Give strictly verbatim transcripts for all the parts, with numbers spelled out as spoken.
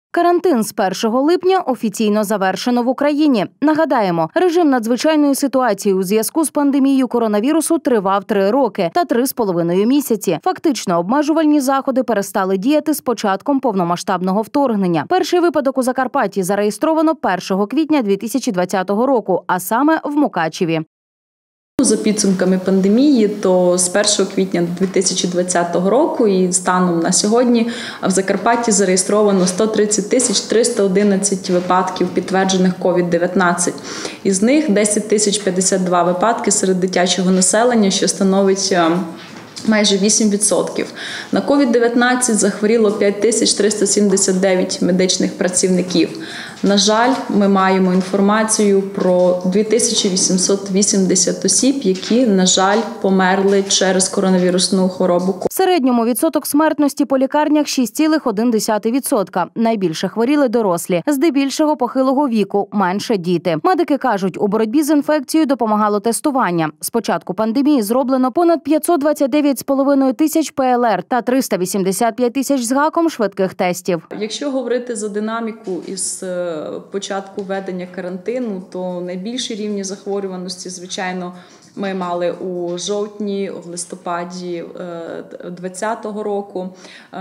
Карантин з першого липня офіційно завершено в Україні. Нагадаємо, режим надзвичайної ситуації у зв'язку з пандемією коронавірусу тривав три роки та три з половиною місяці. Фактично обмежувальні заходи перестали діяти з початком повномасштабного вторгнення. Перший випадок у Закарпатті зареєстровано першого квітня дві тисячі двадцятого року, а саме в Мукачеві. За підсумками пандемії, то з першого квітня дві тисячі двадцятого року і станом на сьогодні в Закарпатті зареєстровано сто тридцять тисяч триста одинадцять випадків підтверджених ковід дев'ятнадцять. Із них десять тисяч п'ятдесят два випадки серед дитячого населення, що становить майже вісім відсотків. На ковід дев'ятнадцять захворіло п'ять тисяч триста сімдесят дев'ять медичних працівників. На жаль, ми маємо інформацію про дві тисячі вісімсот вісімдесят осіб, які, на жаль, померли через коронавірусну хворобу. В середньому відсоток смертності по лікарнях шість цілих одна десята відсотка. Найбільше хворіли дорослі, здебільшого похилого віку, менше діти. Медики кажуть, у боротьбі з інфекцією допомагало тестування. З початку пандемії зроблено понад п'ятсот двадцять дев'ять з половиною тисяч пе ел ер та триста вісімдесят п'ять тисяч з гаком швидких тестів. Якщо говорити за динаміку із початку введення карантину, то найбільші рівні захворюваності, звичайно, ми мали у жовтні, в листопаді двадцятого року.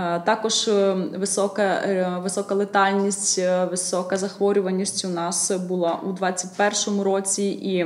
Також висока, висока летальність, висока захворюваність у нас була у двадцять першому році. І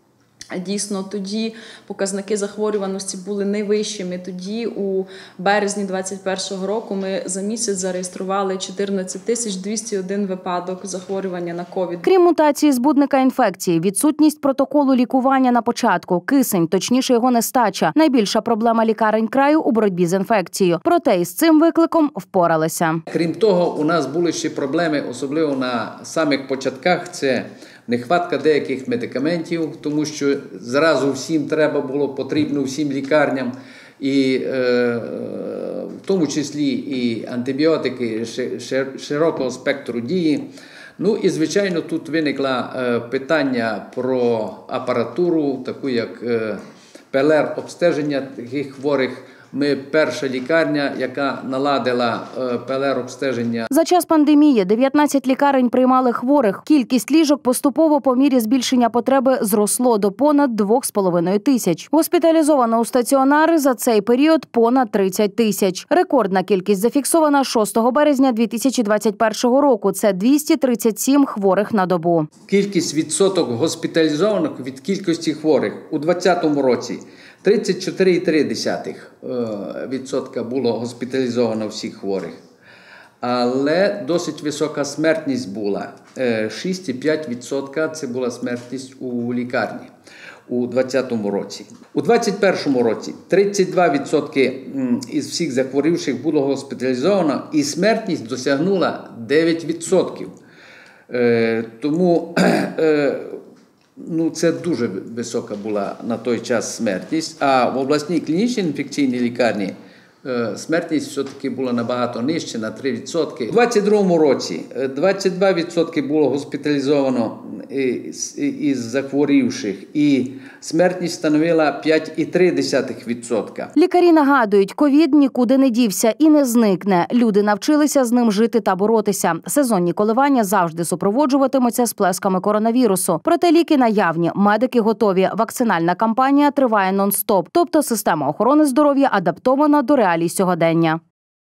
дійсно, тоді показники захворюваності були найвищими. Тоді, у березні двадцять першого року, ми за місяць зареєстрували чотирнадцять тисяч двісті один випадок захворювання на ковід. Крім мутації збудника інфекції, відсутність протоколу лікування на початку, кисень, точніше його нестача – найбільша проблема лікарень краю у боротьбі з інфекцією. Проте із цим викликом впоралися. Крім того, у нас були ще проблеми, особливо на самих початках – це нехватка деяких медикаментів, тому що зразу всім треба було, потрібно всім лікарням, і е, в тому числі і антибіотики широкого спектру дії. Ну і, звичайно, тут виникло е, питання про апаратуру, таку як е, пе ел ер обстеження таких хворих. Ми перша лікарня, яка наладила пе ел ер обстеження. За час пандемії дев'ятнадцять лікарень приймали хворих. Кількість ліжок поступово по мірі збільшення потреби зросло до понад двох з половиною тисяч. Госпіталізовано у стаціонари за цей період понад тридцять тисяч. Рекордна кількість зафіксована шостого березня дві тисячі двадцять першого року. Це двісті тридцять сім хворих на добу. Кількість відсоток госпіталізованих від кількості хворих у двадцятому році тридцять чотири цілих три десятих відсотка було госпіталізовано всіх хворих. Але досить висока смертність була. шість цілих п'ять десятих відсотка це була смертність у лікарні у двадцятому році. У двадцять першому році тридцять два відсотки із всіх захворівших було госпіталізовано, і смертність досягнула дев'ять відсотків. Тому Ну, це дуже висока була на той час смертність, а в обласній клінічній інфекційній лікарні смертність все-таки була набагато нижче, на три відсотки. У двадцять другому році двадцять два відсотки було госпіталізовано із захворівших, і смертність становила п'ять цілих три десятих відсотка. Лікарі нагадують, ковід нікуди не дівся і не зникне. Люди навчилися з ним жити та боротися. Сезонні коливання завжди супроводжуватимуться сплесками коронавірусу. Проте ліки наявні, медики готові. Вакцинальна кампанія триває нон-стоп. Тобто система охорони здоров'я адаптована до реалій сьогодення.